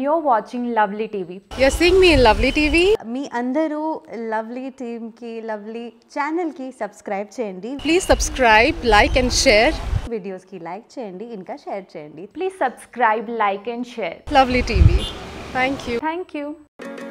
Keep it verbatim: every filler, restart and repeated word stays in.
you're watching LovleTv. You're seeing me in LovleTv. మీ అందరూ lovely team కి lovely channel కి సబ్స్క్రైబ్ చేయండి. Please subscribe, like and share. Videos కి like చేయండి, ఇంకా షేర్ చేయండి. Please subscribe, like and share. LovleTv. Thank you. Thank you.